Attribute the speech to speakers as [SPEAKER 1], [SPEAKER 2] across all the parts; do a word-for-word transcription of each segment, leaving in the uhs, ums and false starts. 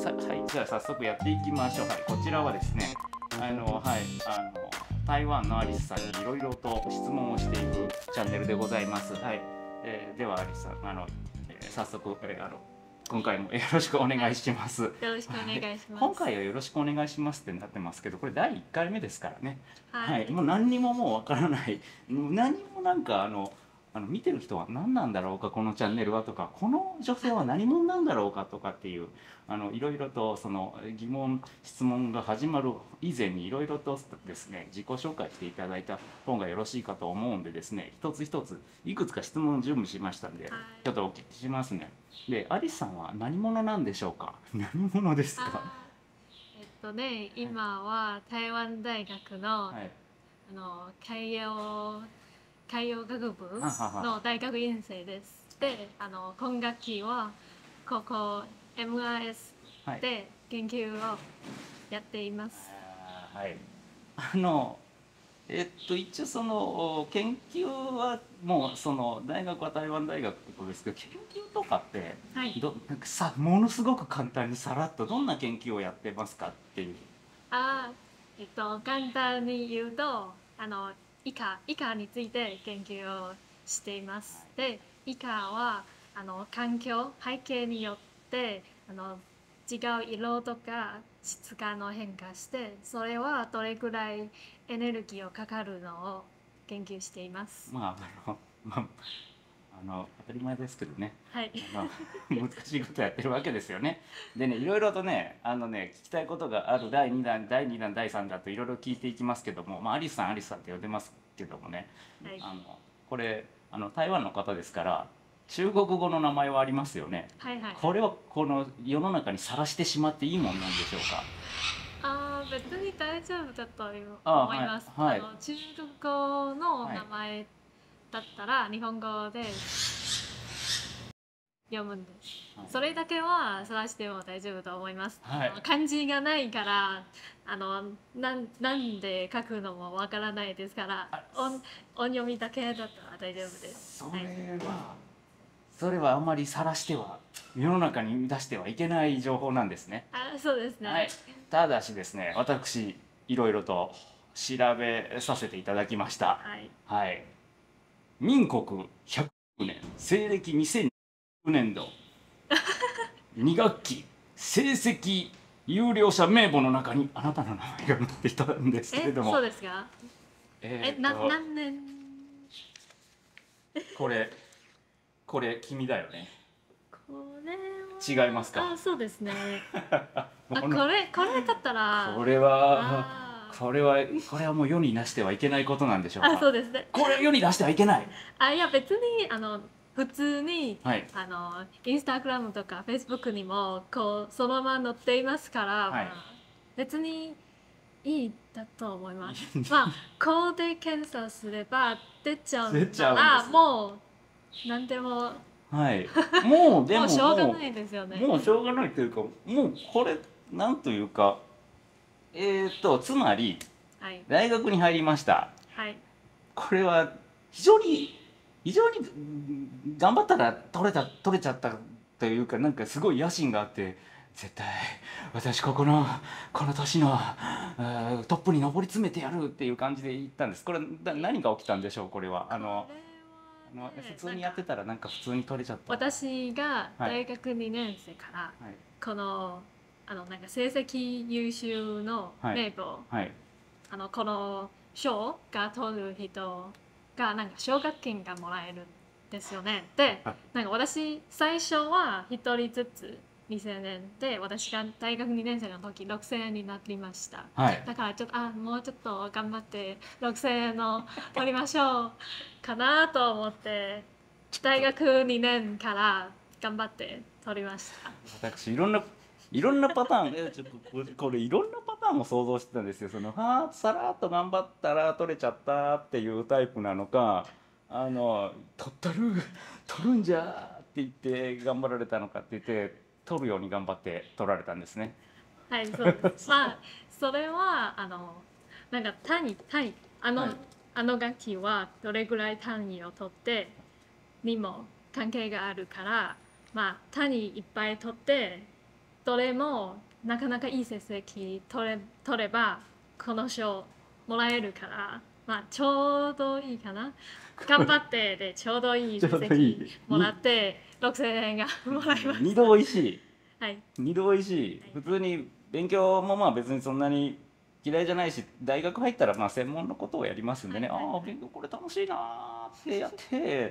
[SPEAKER 1] さはい、じゃあ早速やっていきましょう。はい、こちらはですね、あのはい、あの台湾のアリスさんにいろいろと質問をしていくチャンネルでございます。はい、えー、ではアリスさん、あの、えー、早速、えー、あの今回もよろしくお願いします。よ
[SPEAKER 2] ろしくお願いします。
[SPEAKER 1] 今回はよろしくお願いしますってなってますけど、これだいいっかいめですからね。
[SPEAKER 2] はい、
[SPEAKER 1] はい、もう何にももうわからない、何にもなんかあの。あの見てる人は何なんだろうかこのチャンネルはとかこの女性は何者なんだろうかとかっていうあのいろいろとその疑問質問が始まる以前にいろいろとですね自己紹介していただいた方がよろしいかと思うんでですね一つ一ついくつか質問を準備しましたんで、はい、ちょっとお聞きしますね。でアリスさんは何者なんでしょうか。何者ですか。
[SPEAKER 2] えっとね今は台湾大学の、はい、あの海洋海洋学部の大学院生です。で、あの今学期はここ エムアールエス で研究をやっています。
[SPEAKER 1] はい。あのえっと一応その研究はもうその大学は台湾大学ってことですけど研究とかって、はい、どなんかさものすごく簡単にさらっとどんな研究をやってますかっていう。
[SPEAKER 2] あえっと簡単に言うとあのイカイカについて研究をしています。でイカはあの環境背景によってあの違う色とか質感の変化してそれはどれくらいエネルギーをかかるのを研究しています。
[SPEAKER 1] まああの、まあ、あの当たり前ですけどね、
[SPEAKER 2] はい、
[SPEAKER 1] あの難しいことやってるわけですよね。でねいろいろとねあのね聞きたいことがあるだいにだんだいにだんだいさんだんといろいろ聞いていきますけども、まあ、アリスさんアリスさんって呼んでますけどもね、はい、あのこれあの台湾の方ですから中国語の名前はありますよね。はいはい、これはこの世の中にさらしてしまっていいもんなんでしょうか。
[SPEAKER 2] あ別に大丈夫だと思います。あ、はいはい、あの中国語の名前だったら日本語で読むんです、はい、それだけはさらしても大丈夫と思います、はい、漢字がないからあのな ん, なんで書くのもわからないですから音, 音読みだけだったら大丈夫です。
[SPEAKER 1] それは、はい、それはあまりさらしては世の中に出してはいけない情報なんですね。
[SPEAKER 2] あ、そうですね、
[SPEAKER 1] はい、ただしですね私いろいろと調べさせていただきました。はい、はい、民国ひゃくねん西暦にせんにじゅうねんどに学期成績優良者名簿の中にあなたの名前が載っていたんですけれども。
[SPEAKER 2] え、そうですか。え、な何年
[SPEAKER 1] これこれ君だよね。
[SPEAKER 2] これは
[SPEAKER 1] 違いますか。
[SPEAKER 2] あ、そうですねあ、これこれだったら
[SPEAKER 1] これはこれはこれはもう世に出してはいけないことなんでしょうか。
[SPEAKER 2] あ、そうですね。
[SPEAKER 1] これ世に出してはいけない。
[SPEAKER 2] あ、いや別にあの普通に、
[SPEAKER 1] はい、
[SPEAKER 2] あのインスタグラムとかフェイスブックにもこうそのまま載っていますから、はい、まあ、別にいいだと思います。まあこうで検査すれば出ちゃうからもう何でも。
[SPEAKER 1] はい、もうでも
[SPEAKER 2] もうしょうがないですよね。
[SPEAKER 1] もうしょうがないというかもうこれなんというかえーとつまり、はい、大学に入りました。はい、これは非常に非常に頑張ったら取れた取れちゃったというかなんかすごい野心があって絶対私ここのこの年のトップに上り詰めてやるっていう感じで言ったんです。これ何が起きたんでしょう。これはあのあの普通にやってたらなんか普通に取れちゃった。
[SPEAKER 2] 私が大学にねん生から、はい、このあのなんか成績優秀の名簿、はいはい、あのこの賞が取る人がなんか奨学金がもらえるんですよね。で、はい、なんか私最初はひとりずつにせんえんで私が大学にねん生の時ろくせんえんになりました、はい、だからちょっとあもうちょっと頑張ってろくせんえんの取りましょうかなと思って大学にねんから頑張って取りました。
[SPEAKER 1] 私いろんないろんなパターンえちょっとこれいろんなパターンを想像してたんですよ。そのはあさらっと頑張ったら取れちゃったっていうタイプなのかあの取ったる取るんじゃって言って頑張られたのかって言って取るように頑張って取られたんですね。
[SPEAKER 2] はい、そうです。まあそれはあのなんか単位単位あの、はい、あの学期はどれぐらい単位を取ってにも関係があるから、まあ単位いっぱい取ってどれもなかなかいい成績取れ取ればこの賞もらえるから、まあ、ちょうどいいかな。頑張ってでちょうどいい成績もらってろくせんえんがもらえます。
[SPEAKER 1] 二度おいしい。
[SPEAKER 2] はい。
[SPEAKER 1] 二度おいしい。はい、普通に勉強もまあ別にそんなに嫌いじゃないし、大学入ったらまあ専門のことをやりますんでね、はいはいはい、ああ勉強これ楽しいなってやって、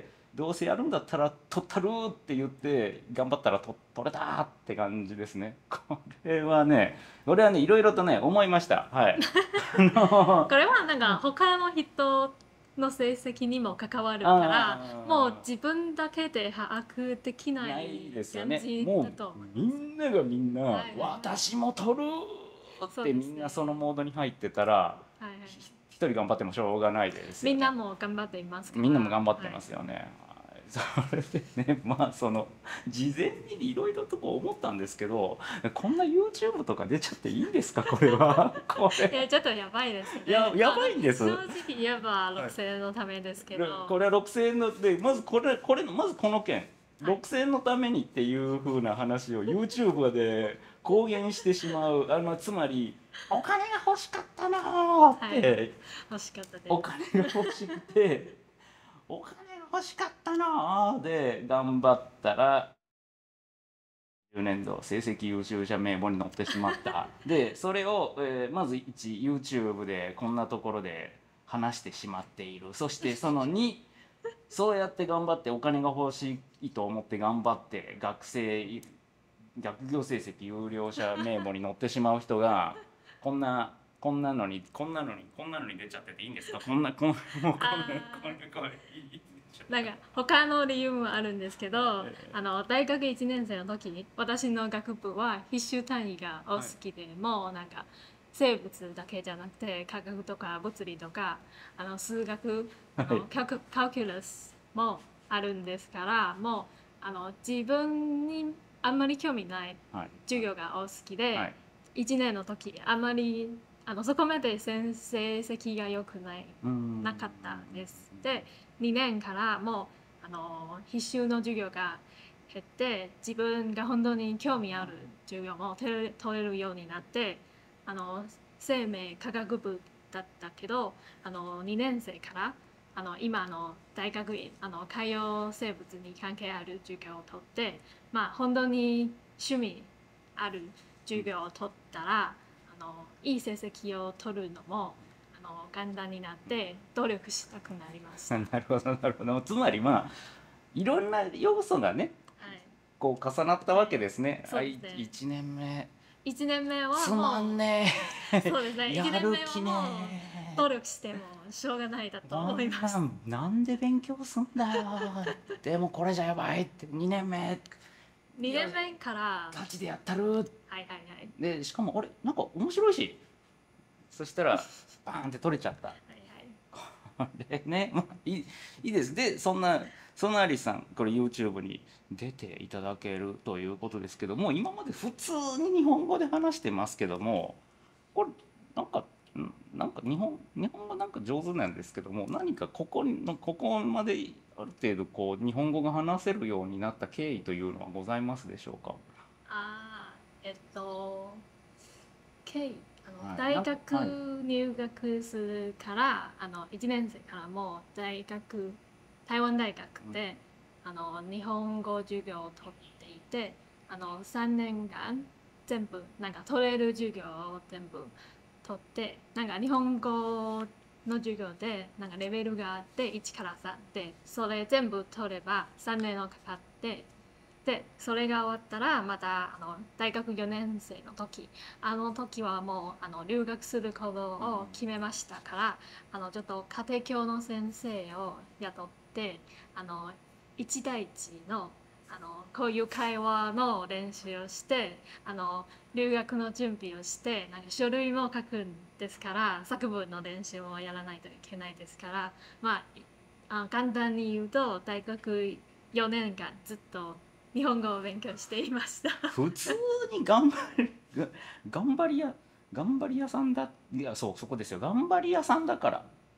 [SPEAKER 1] どうせやるんだったら取ったるって言って頑張ったらと取れたって感じですね。これはね、これはねいろいろとね思いました。はい。
[SPEAKER 2] これはなんか他の人の成績にも関わるからもう自分だけで把握できない感じだと思います。
[SPEAKER 1] みんながみんな、はいはいはい、私も取るってみんなそのモードに入ってたら、はいはい、一人頑張ってもしょうがないですよね。
[SPEAKER 2] みんなも頑張っていますから。
[SPEAKER 1] みんなも頑張ってますよね。はいそれでね、まあその事前にいろいろとこう思ったんですけど、こんな YouTube とか出ちゃっていいんですかこれは。これ
[SPEAKER 2] いやちょっとやばいですね。
[SPEAKER 1] ややばいんです。
[SPEAKER 2] 正直言えばろくせんえんのためですけど、はい、
[SPEAKER 1] これはろくせんえんのでまずこれこれまずこの件、はい、ろくせんえんのためにっていう風な話を YouTube で公言してしまう、あのつまりお金が欲しかったなーって、はい、
[SPEAKER 2] 欲しかったです。
[SPEAKER 1] お金が欲しくてお金欲しかったなで頑張ったらじゅうねんど成績優秀者名簿に載ってしまったでそれを、えー、まずいち YouTube でこんなところで話してしまっている。そしてそのにそうやって頑張ってお金が欲しいと思って頑張って学生学業成績優良者名簿に載ってしまう人がこんなこんなのにこんなのにこんなのに出ちゃってていいんですか。こんなこんもうこんなこんなこれいい
[SPEAKER 2] なんか他の理由もあるんですけど、えー、あの大学いちねん生の時に私の学部は必修単位がお好きで、はい、もうなんか生物だけじゃなくて科学とか物理とかあの数学あの、はい、カルカルキュラスもあるんですからもうあの自分にあんまり興味ない授業がお好きで、はい、いちねんの時あんまりあのそこまで成績が良くないなかったです。でにねんからもうあの必修の授業が減って自分が本当に興味ある授業も取れるようになってあの生命科学部だったけどあのにねん生からあの今の大学院あの海洋生物に関係ある授業を取ってまあ本当に趣味ある授業を取ったらあのいい成績を取るのもあの簡単になって努力したくなります。
[SPEAKER 1] なるほどなるほど。つまりまあいろんな要素がね、はい、こう重なったわけですね。はい、いちねんめ
[SPEAKER 2] いちねんめはもう
[SPEAKER 1] つまんね
[SPEAKER 2] えそうですね。いちねんめはもう努力してもしょうがないだと思います。
[SPEAKER 1] なんで勉強すんだよでもこれじゃやばいってにねんめ
[SPEAKER 2] にねんめから
[SPEAKER 1] ガチでやったるはい
[SPEAKER 2] はいはい
[SPEAKER 1] でしかもあれなんか面白いしそしたらバーンって取れちゃったはいはいこれね、まあ、いいいいですでそんなそのアリさんこれ YouTube に出ていただけるということですけども今まで普通に日本語で話してますけどもこれなんかなんか日本日本語なんか上手なんですけども何かここにここまである程度こう日本語が話せるようになった経緯というのはございますでしょうか。
[SPEAKER 2] あえっと経緯あの、はい、大学入学するから、はい、あのいちねん生からも大学台湾大学で、うん、あの日本語授業を取っていてあのさんねんかん全部なんか取れる授業を全部取ってなんか日本語の授業でなんかレベルがあっていちからさんでそれ全部取ればさんねんをかかってでそれが終わったらまたあの大学よねん生の時あの時はもうあの留学することを決めましたからあのちょっと家庭教の先生を雇ってあのいち対いちのあのこういう会話の練習をしてあの留学の準備をしてなんか書類も書くんですから作文の練習もやらないといけないですからまあ簡単に言うと大学よねんかんずっと日本語を勉強していました
[SPEAKER 1] 普通に頑張り頑張り屋頑張り屋さんだいやそうそこですよ頑張り屋さんだからっ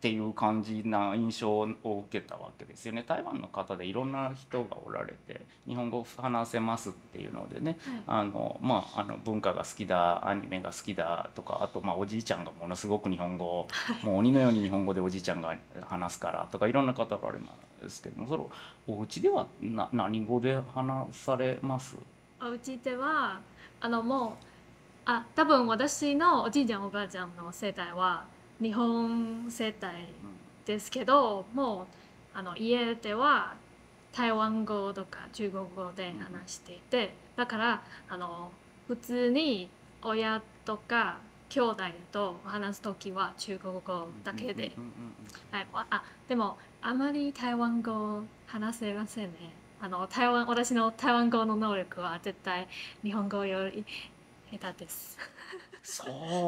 [SPEAKER 1] っていう感じな印象を受けたわけですよね。台湾の方でいろんな人がおられて日本語話せますっていうのでね、はい、あのまああの文化が好きだ、アニメが好きだとか、あとまあおじいちゃんがものすごく日本語を、はい、もう鬼のように日本語でおじいちゃんが話すからとかいろんな方がおられますけども、そのお家ではな何語で話されます？
[SPEAKER 2] お家ではあのもうあ多分私のおじいちゃんおばあちゃんの世代は日本世代ですけど、うん、もうあの家では台湾語とか中国語で話していて、だからあの普通に親とか兄弟と話すときは中国語だけで、はい、あでもあまり台湾語話せませんね。あの台湾私の台湾語の能力は絶対日本語より下手です。
[SPEAKER 1] そう、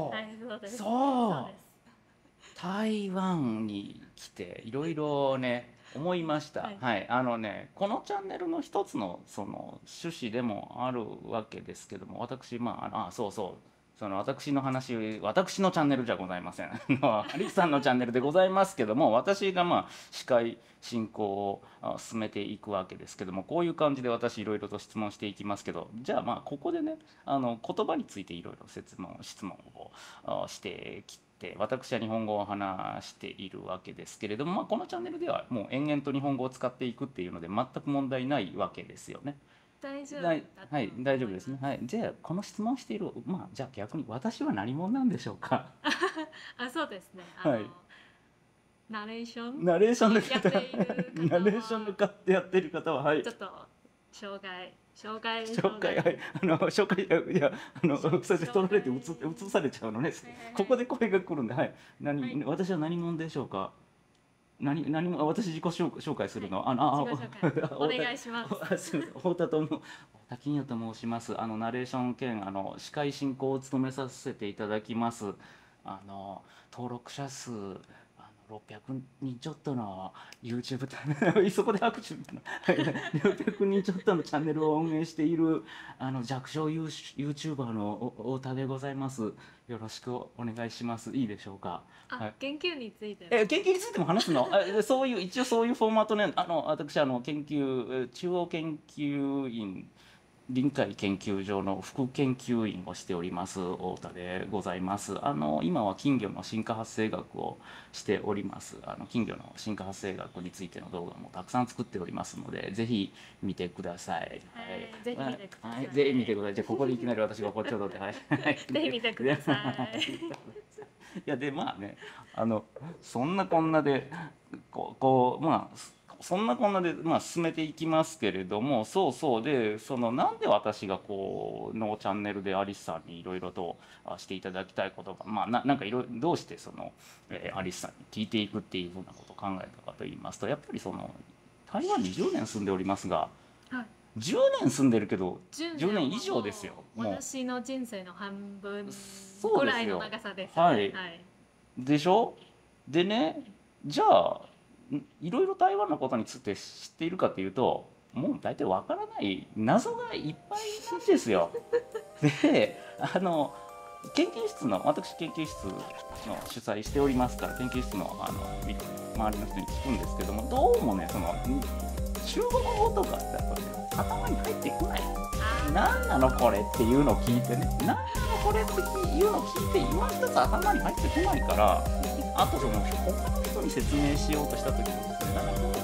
[SPEAKER 1] はい、そうです。そう台湾に来ていろいろね思いました、はい、はい、あのねこのチャンネルの一つのその趣旨でもあるわけですけども、私まああのあそうそうその私の話私のチャンネルじゃございませんアリスさんのチャンネルでございますけども、私がまあ司会進行を進めていくわけですけども、こういう感じで私いろいろと質問していきますけど、じゃあまあここでねあの言葉についていろいろ説問質問をしてきて、私は日本語を話しているわけですけれども、まあ、このチャンネルではもう延々と日本語を使っていくっていうので全く問題ないわけですよね。
[SPEAKER 2] 大丈夫、
[SPEAKER 1] はい、大丈夫ですね。はい、じゃあこの質問している、まあじゃあ逆に私は何者なんでしょうか。
[SPEAKER 2] あ、そうですね。あの、はい、ナレーション
[SPEAKER 1] ナレーションの方、ナレーションの方やっている方は、はい、
[SPEAKER 2] ちょっと紹介紹介
[SPEAKER 1] 紹介はいあの紹介いやあのそして取られて映映されちゃうのね。ここで声が来るんで、はい、何、はい、私は何者でしょうか。何何も私自己紹介するの、はい、あのあ
[SPEAKER 2] お願いします。
[SPEAKER 1] 太田と太田金也と申します。あのナレーション兼あの司会進行を務めさせていただきます。あの登録者数ろっぴゃくにんちょっとの YouTube そこで拍手みたいなろっぴゃくにんちょっとのチャンネルを運営しているあの弱小 YouTuber の太田でございます。よろしくお願いします。いいでしょうか。
[SPEAKER 2] あ、はい、研究について
[SPEAKER 1] え研究についても話すのそういう一応そういうフォーマットね。あの私あの研究中央研究院臨海研究所の副研究員をしております太田でございます。あの今は金魚の進化発生学をしております。あの金魚の進化発生学についての動画もたくさん作っておりますので、ぜひ見てください。
[SPEAKER 2] はい、ぜひ見てください。はい、
[SPEAKER 1] ぜひ見てください。じゃあここでいきなり私がこっちを取って、はい、
[SPEAKER 2] ぜひ見てください。
[SPEAKER 1] いやでまあねあのそんなこんなでこうこうまあ。そんなこんなで、まあ、進めていきますけれども、そうそうでそのなんで私がこうのチャンネルでアリスさんにいろいろとしていただきたいことが、まあ、な, なんかいろいろどうしてその、えー、アリスさんに聞いていくっていうふうなことを考えたかといいますと、やっぱりその台湾にじゅうねん住んでおりますが、はい、じゅうねん住んでるけどじゅうねん以上ですよ。
[SPEAKER 2] もう私の人生の半分ぐらいの長さです。
[SPEAKER 1] はい、はい、でしょ。でねじゃあいろいろ台湾のことについて知っているかというと、もう大体わからない謎がいっぱいなんですよ。であの研究室の私研究室の主催しておりますから、研究室のあの周りの人に聞くんですけども、どうもねその中国語とかだとね頭に入ってこない。何なのこれっていうのを聞いてね、何なのこれっていうのを聞いて今一つ頭に入ってこないから、あとその他の人に説明しようとした時にですね、なかなか